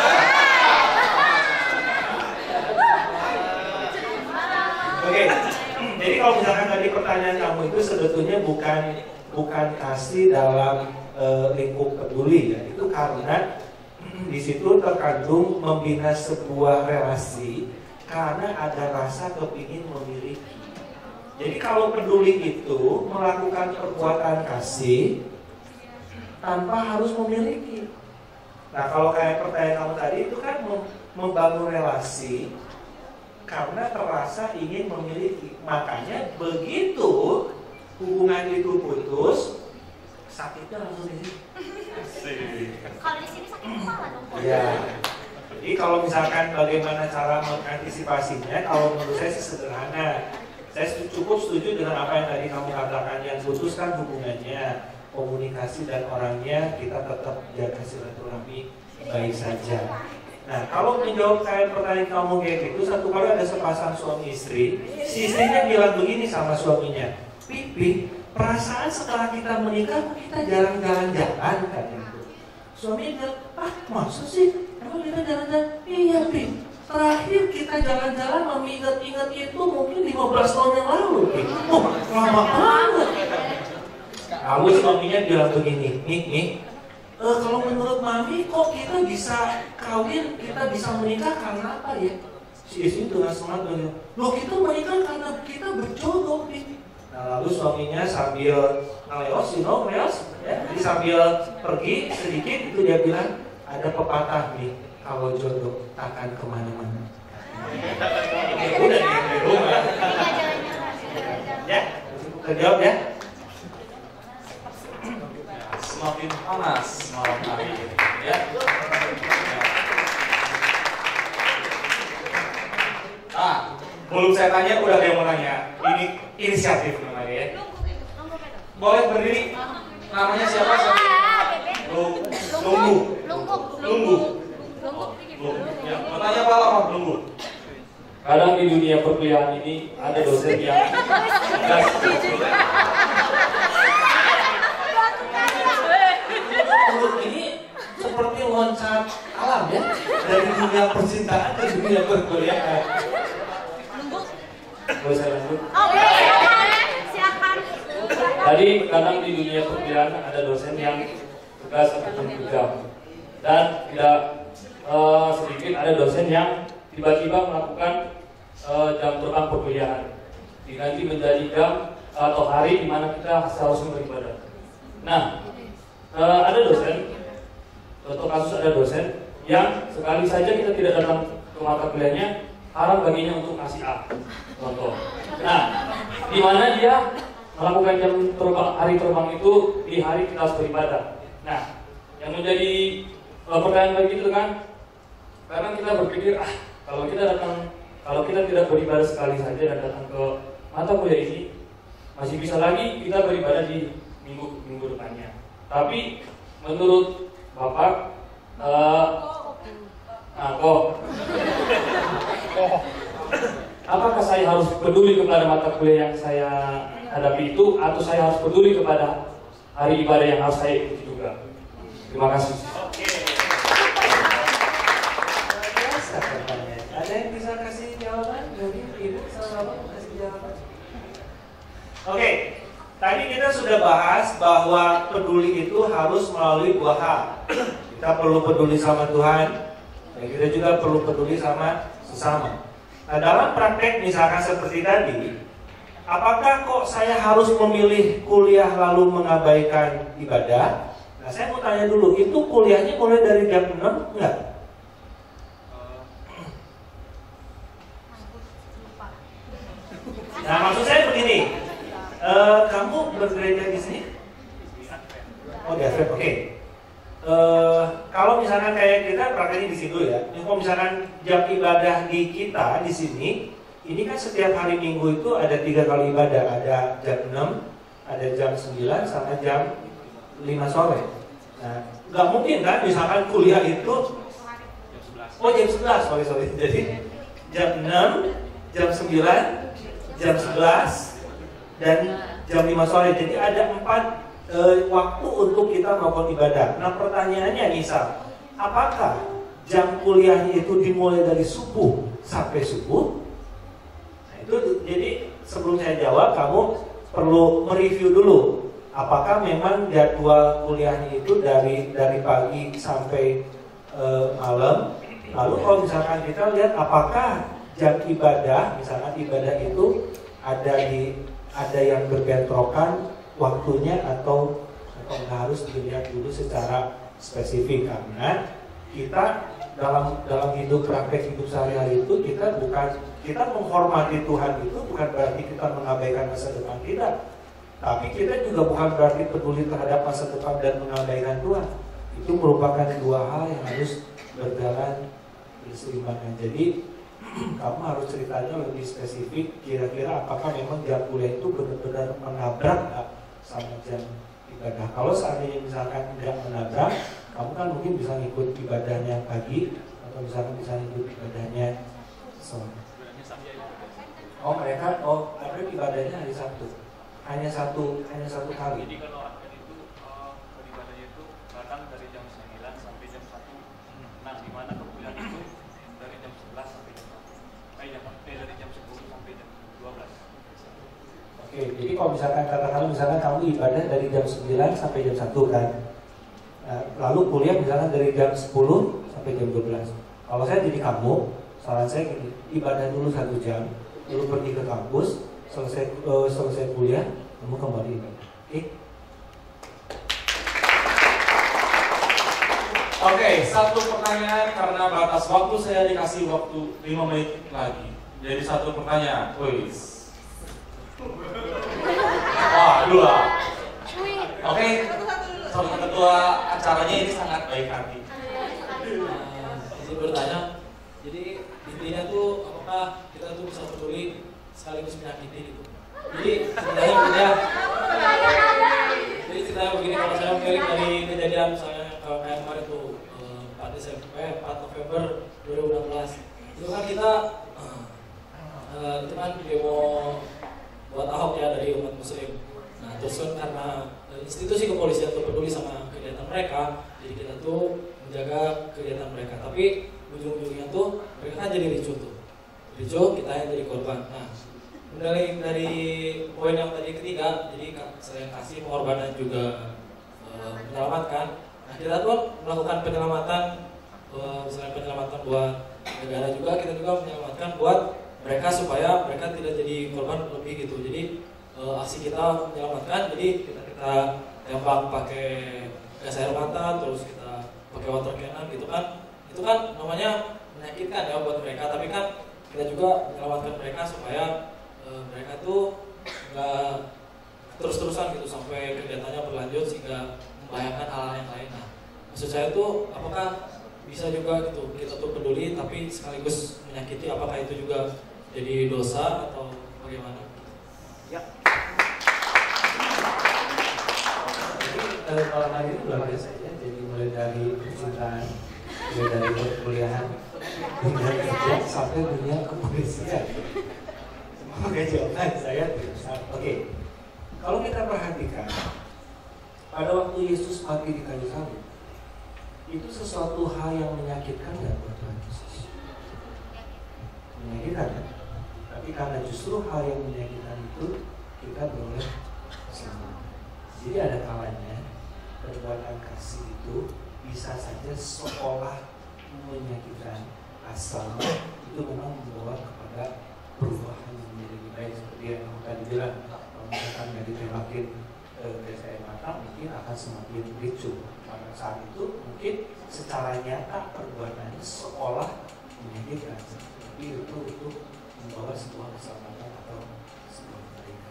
Speaker 1: Oke, okay. Jadi kalau misalkan tadi pertanyaan kamu itu sebetulnya bukan bukan kasih dalam uh, lingkup peduli ya, itu karena di situ terkandung membina sebuah relasi karena ada rasa kepingin memiliki. Jadi kalau peduli itu melakukan perbuatan kasih tanpa harus memiliki. Nah kalau kayak pertanyaan kamu tadi itu kan membangun relasi karena terasa ingin memiliki. Makanya begitu hubungan itu putus, sakitnya langsung di sini.
Speaker 5: Kalau di sini sakit kepala dong.
Speaker 1: Iya. Jadi kalau misalkan bagaimana cara mengantisipasinya, kalau menurut saya sih sederhana. Saya cukup setuju dengan apa yang tadi kamu katakan, yang putuskan hubungannya, komunikasi dan orangnya kita tetap jaga silaturahmi baik saja. Nah, kalau menjawab kayak pertanyaan kamu kayak gitu, satu kali ada sepasang suami istri, si istrinya bilang begini sama suaminya, Pipi, perasaan setelah kita menikah kita jarang jalan-jalan kan itu. Suaminya bilang, ah masa sih? Emang kita jalan-jalan? Iya Pi, terakhir kita jalan-jalan mengingat-ingat itu mungkin lima belas tahun yang lalu Pi. Oh lama banget. Lalu suaminya bilang begini, nih nih, e, kalau menurut Mami kok kita bisa kawin, kita bisa menikah karena apa ya? Si istri dengan semangat bilang, loh kita menikah karena kita berjodoh Pi. Nah, lalu suaminya sambil ngeleos, you know, ngeleos, ya. Jadi sambil pergi sedikit itu dia bilang, ada pepatah nih, kalau jodoh takkan kemana-mana. Ya udah di rumah. Ya, terjawab ya.
Speaker 2: Semakin panas malam hari ini, ya. Ah, belum saya tanya udah ada yang mau nanya. Ini inisiatif namanya ya. Boleh berdiri. Namanya siapa? Lunggu. Lunggu. Lunggu. Lunggu. Ya, pertanyaan apa lama Lunggu?
Speaker 6: Kadang di dunia perkuliahan ini ada dosen yang
Speaker 1: ini seperti loncat alam ya, dari dunia percintaan ke dunia perkuliahan.
Speaker 6: boleh saya lanjut?
Speaker 5: Oke, silakan.
Speaker 6: Tadi kadang di dunia perkuliahan ada dosen yang tugas ataupun jam, dan tidak uh, sedikit ada dosen yang tiba-tiba melakukan uh, jam terbang perkuliahan diganti menjadi jam atau hari di mana kita seharusnya beribadah. Nah, uh, ada dosen, contoh kasus ada dosen yang sekali saja kita tidak datang ke mata kuliahnya, haram baginya untuk ngasih A, contoh. Nah, di mana dia melakukan jam terbang, hari terbang itu di hari kita harus beribadah. Nah, yang menjadi uh, pertanyaan bagi itu kan, karena kita berpikir ah kalau kita datang, kalau kita tidak beribadah sekali saja dan datang ke mata kuliah ini, masih bisa lagi kita beribadah di minggu minggu depannya. Tapi menurut Bapak, uh, nah kok, apakah saya harus peduli kepada mata kuliah yang saya hadapi itu, atau saya harus peduli kepada hari ibadah yang harus saya ikuti juga? Terima kasih.
Speaker 1: Oke. Biasa pertanyaan. Ada yang bisa kasih jawaban? Jadi ibu sama bapak kasih jawaban. Oke. Tadi kita sudah bahas bahwa peduli itu harus melalui dua hal. Kita perlu peduli sama Tuhan, dan kita juga perlu peduli sama sesama. Nah, dalam praktek misalkan seperti tadi, apakah kok saya harus memilih kuliah lalu mengabaikan ibadah? Nah, saya mau tanya dulu, itu kuliahnya mulai dari jam enam enggak? Nah, maksud saya begini, e, kamu bergereja di sini? Oh, di Asrep, oke. E, kalau misalkan kayak kita prakteknya di situ ya, kalau misalkan jam ibadah di kita di sini, ini kan setiap hari Minggu itu ada tiga kali ibadah, ada jam enam, ada jam sembilan, sama jam lima sore. Nah, nggak mungkin kan, misalkan kuliah itu, oh jam sebelas, sorry sorry. Jadi jam enam, jam sembilan, jam sebelas, dan jam lima sore. Jadi ada empat e, waktu untuk kita melakukan ibadah. Nah, pertanyaannya misal, apakah jam kuliahnya itu dimulai dari subuh sampai subuh? Nah, itu jadi sebelum saya jawab, kamu perlu mereview dulu. Apakah memang jadwal kuliahnya itu dari dari pagi sampai e, malam? Lalu kalau misalkan kita lihat apakah jam ibadah, misalkan ibadah itu ada di ada yang berbentrokan waktunya atau atau nggak harus dilihat dulu secara spesifik, karena kita dalam dalam hidup praktek hidup sehari-hari itu kita bukan kita menghormati Tuhan itu bukan berarti kita mengabaikan masa depan kita, tapi kita juga bukan berarti peduli terhadap masa depan dan mengabaikan Tuhan. Itu merupakan dua hal yang harus berjalan berseimbangan. Jadi kamu harus ceritanya lebih spesifik, kira-kira apakah memang jam kuliah itu benar-benar menabrak gak sama jam ibadah. Kalau seandainya misalkan tidak menabrak, kamu kan mungkin bisa ngikut ibadahnya pagi, atau misalkan bisa ngikut ibadahnya sore. Oh mereka, oh ada ibadahnya hari Sabtu, hanya satu, hanya satu kali.
Speaker 6: Jadi kalau akan itu uh, beribadahnya itu kadang dari jam sembilan sampai jam satu. Nah, di mana kemudian itu dari jam sebelas sampai jam satu. Eh, jam, eh dari jam sepuluh sampai jam dua belas.
Speaker 1: Oke, jadi kalau misalkan katakanlah misalkan kamu ibadah dari jam sembilan sampai jam satu kan. Nah, lalu kuliah misalkan dari jam sepuluh sampai jam dua belas. Kalau saya jadi kamu, saran saya gini, ibadah dulu satu jam, lalu pergi ke kampus, selesai uh, selesai kuliah kamu kembali, oke? Okay?
Speaker 2: Oke, okay, satu pertanyaan karena batas waktu saya dikasih waktu lima menit lagi. Jadi satu pertanyaan, wis. Wah, dua. Oke, okay. Sama ketua acaranya ini sangat baik hati.
Speaker 7: Jadi bertanya, jadi intinya tuh apakah kita tuh bisa peduli sekaligus menyakiti gitu. Jadi ceritanya begini, jadi ceritanya begini, kalau saya melirik dari kejadian misalnya kalau kayak kemarin tuh empat Desember, empat November dua ribu enam belas itu kan kita uh, itu kan demo buat Ahok ya dari umat Muslim. Nah terus kan karena institusi kepolisian tuh peduli sama kegiatan mereka, jadi kita tuh menjaga kegiatan mereka. Tapi ujung-ujungnya tuh mereka kan jadi ricuh tuh, ricuh kita yang jadi korban. Nah dari dari poin yang tadi ketiga, jadi selain kasih pengorbanan juga uh, menyelamatkan. Nah kita tuh melakukan penyelamatan, uh, selain penyelamatan buat negara juga, kita juga menyelamatkan buat mereka supaya mereka tidak jadi korban lebih gitu. Jadi uh, aksi kita menyelamatkan, jadi kita kita tembak pakai gas air mata, terus kita pakai water cannon gitu kan, itu kan namanya menyakitkan ya buat mereka. Tapi kan kita juga menyelamatkan mereka supaya uh, mereka tuh nggak terus-terusan gitu sampai kegiatannya berlanjut sehingga membahayakan hal-hal yang lain. Nah, maksud saya tuh apakah bisa juga gitu kita tuh peduli tapi sekaligus menyakiti, apakah itu juga jadi dosa atau bagaimana?
Speaker 1: Ya. Jadi kalau hari itu luar biasa ya. Jadi mulai dari percintaan, mulai dari perkuliahan, dunia kerja sampai dunia kepolisian. Oke, jawaban saya besar. Oke, kalau kita perhatikan pada waktu Yesus mati di kayu salib, itu sesuatu hal yang menyakitkan nggak buat Tuhan Yesus? Menyakitkan kan? Tapi karena justru hal yang menyakitkan itu kita beroleh keselamatan. Jadi ada kalanya perbuatan kasih itu bisa saja seolah menyakitkan, asal itu memang membawa kepada perubahan yang menjadi lebih baik. Seperti yang aku tadi bilang, kalau misalkan nggak ditembakin gas air mata, mungkin akan semakin ricuh. Pada saat itu mungkin secara nyata perbuatannya seolah menyakitkan, tapi itu itu membawa sebuah keselamatan atau sebuah kebaikan.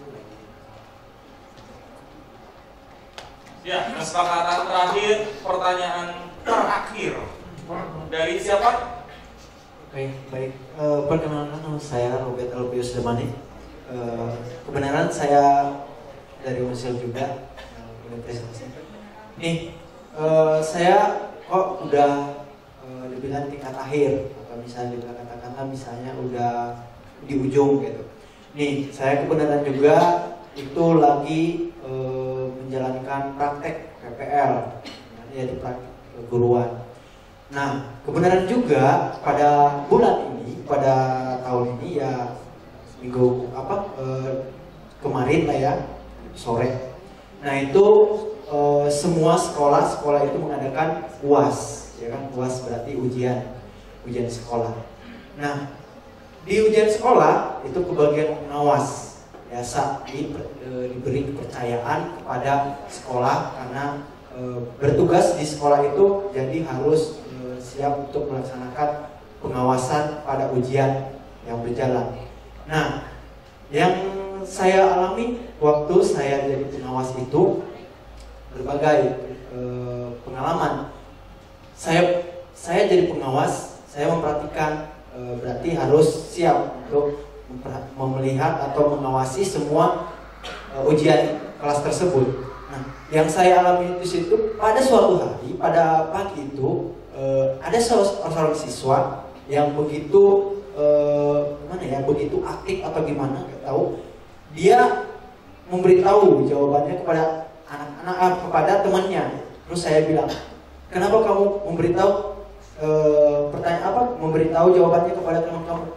Speaker 2: Ya, kesepakatan terakhir, pertanyaan terakhir dari siapa?
Speaker 8: Oke, baik. Uh, perkenalkan nama saya Robert Alpius Demani. Uh, kebenaran saya dari Unsur juga, Universitas. Nih, uh, saya kok udah uh, dibilang tingkat akhir atau misalnya dibilang katakanlah misalnya udah di ujung gitu. Nih, saya kebenaran juga itu lagi uh, menjalankan praktek P P L, ya di praktek keguruan. Nah, kebenaran juga pada bulan ini, pada tahun ini ya minggu apa uh, kemarin lah ya sore. Nah itu e, semua sekolah-sekolah itu mengadakan U A S, ya kan? U A S berarti ujian, ujian sekolah. Nah di ujian sekolah itu kebagian pengawas biasa di, e, diberi kepercayaan kepada sekolah karena e, bertugas di sekolah itu jadi harus e, siap untuk melaksanakan pengawasan pada ujian yang berjalan. Nah yang saya alami waktu saya jadi pengawas itu berbagai e, pengalaman. Saya saya jadi pengawas, saya memperhatikan e, berarti harus siap untuk melihat atau mengawasi semua e, ujian kelas tersebut. Nah, yang saya alami di situ pada suatu hari, pada pagi itu e, ada seorang siswa yang begitu e, gimana ya, begitu aktif atau gimana, nggak tahu. Dia memberitahu jawabannya kepada anak-anak, kepada temannya. Terus saya bilang, kenapa kamu memberitahu e, pertanyaan apa? Memberitahu jawabannya kepada teman kamu?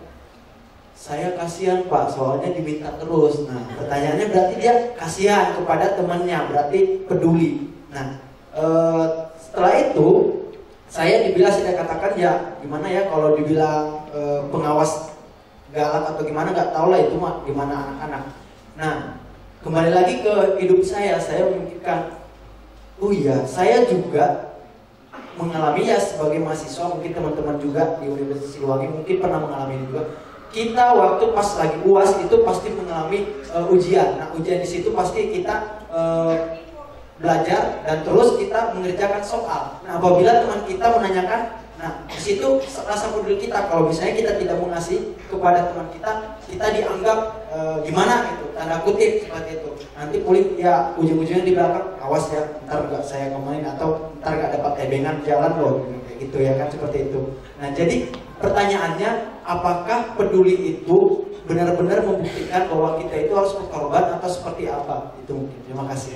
Speaker 8: Saya kasihan Pak, soalnya diminta terus. Nah, pertanyaannya berarti dia kasihan kepada temannya, berarti peduli. Nah, e, setelah itu saya dibilang, saya katakan ya, gimana ya kalau dibilang e, pengawas galak atau gimana, nggak tahu lah itu mah gimana anak-anak. Nah, kembali lagi ke hidup saya, saya memikirkan, oh iya, saya juga mengalami ya sebagai mahasiswa, mungkin teman-teman juga di Universitas Siliwangi mungkin pernah mengalami juga. Kita waktu pas lagi U A S itu pasti mengalami uh, ujian. Nah, ujian di situ pasti kita uh, belajar dan terus kita mengerjakan soal. Nah, apabila teman kita menanyakan, nah di situ rasa peduli kita. Kalau misalnya kita tidak mau ngasih kepada teman kita, kita dianggap uh, gimana gitu, tanda kutip seperti itu. Nanti kulit ya ujung-ujungnya di belakang, awas ya, ntar nggak saya ngomongin atau ntar nggak dapat tebengan jalan loh, kayak gitu ya kan, seperti itu. Nah, jadi pertanyaannya, apakah peduli itu benar-benar membuktikan bahwa kita itu harus berkorban atau seperti apa? Itu mungkin. Terima kasih.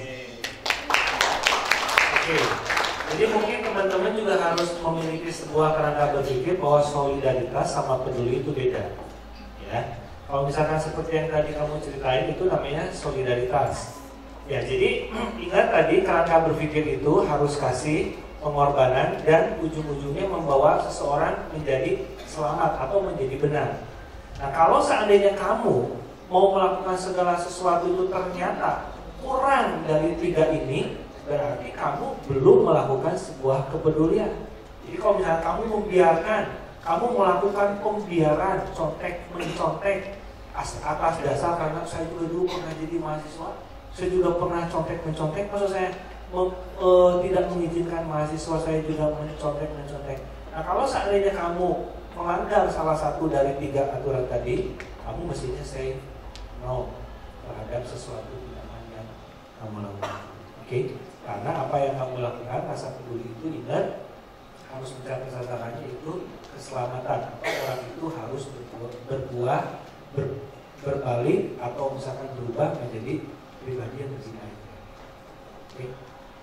Speaker 1: Oke. Jadi mungkin teman-teman juga harus memiliki sebuah kerangka berpikir bahwa solidaritas sama peduli itu beda. Ya. Kalau misalkan seperti yang tadi kamu ceritain itu namanya solidaritas. Ya, jadi ingat tadi kerangka berpikir itu harus kasih pengorbanan dan ujung-ujungnya membawa seseorang menjadi selamat atau menjadi benar. Nah, kalau seandainya kamu mau melakukan segala sesuatu itu ternyata kurang dari tiga ini, berarti kamu belum melakukan sebuah kepedulian. Jadi kalau misalnya kamu membiarkan, kamu melakukan pembiaran, contek mencontek atas dasar karena saya juga dulu pernah jadi mahasiswa, saya juga pernah contek mencontek, maksud saya mem, e, tidak mengizinkan mahasiswa saya juga mencontek mencontek. Nah, kalau seandainya kamu melanggar salah satu dari tiga aturan tadi, kamu mestinya say no terhadap sesuatu tindakan yang kamu lakukan. Oke? Okay? Karena apa yang kamu lakukan, rasa peduli itu ingat harus mencapai sasarannya itu keselamatan. Atau orang itu harus berbuah, berbuah ber, berbalik atau misalkan berubah menjadi pribadi yang lebih baik. Oke? Okay?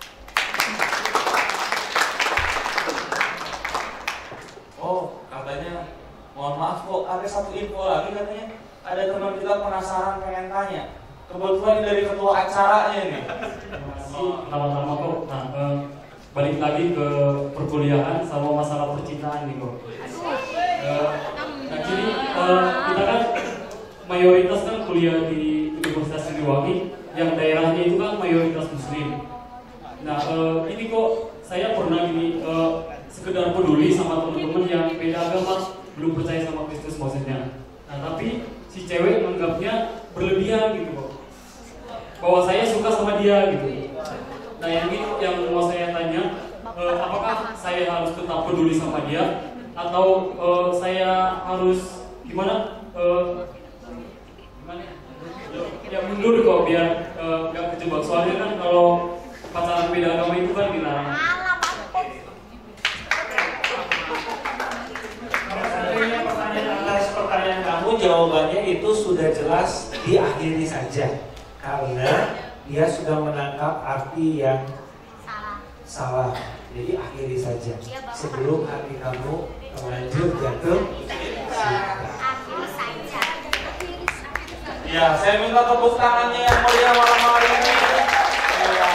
Speaker 2: Oh, katanya, mohon maaf kok, ada satu info lagi katanya, ada teman kita penasaran pengen tanya. Kebetulan dari ketua acaranya nih.
Speaker 6: Nama-nama kok, nah eh, balik lagi ke perkuliahan sama masalah percintaan nih kok. Eh, nah, jadi eh, kita kan mayoritas kan kuliah di Universitas Siliwangi, yang daerahnya itu kan mayoritas Muslim. Nah eh, ini kok saya pernah ini eh, sekedar peduli sama teman-teman yang beda agama, belum percaya sama Kristus maksudnya. Nah tapi si cewek menganggapnya berlebihan gitu kok, bahwa saya suka sama dia gitu. Nah yang ini yang mau saya tanya, eh, apakah saya harus tetap peduli sama dia atau eh, saya harus gimana? Eh, gimana? Ya mundur kok biar nggak eh, kejebak. Soalnya kan kalau pacaran beda agama itu kan dilarang.
Speaker 1: Pertanyaan kamu jawabannya itu sudah jelas, diakhiri saja karena dia sudah menangkap arti yang salah. Jadi akhiri saja sebelum hati kamu terlanjur jatuh cinta.
Speaker 2: Ya, saya minta tepuk tangannya yang meriah malam hari ini. Ya.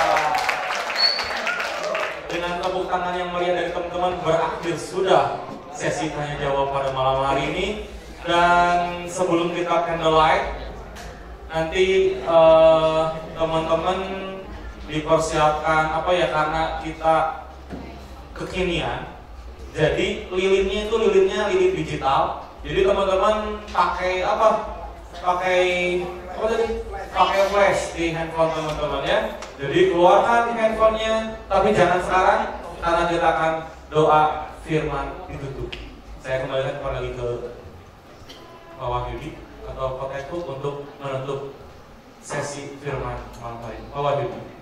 Speaker 2: Dengan tepuk tangan yang meriah dari teman-teman berakhir sudah sesi tanya jawab pada malam hari ini. Dan sebelum kita candlelight, nanti uh, teman-teman dipersiapkan apa ya, karena kita kekinian, jadi lilinnya itu lilinnya lilin digital. Jadi teman-teman pakai apa? Pakai apa tadi? Pakai flash di handphone teman-teman ya. Jadi keluarkan handphonenya, tapi jangan sekarang karena kita akan doa firman ditutup. Saya kembalikan kepada lagi ke Pak Wahyudi atau Pak Eko untuk menutup sesi firman malam hari. Pak Wahyudi.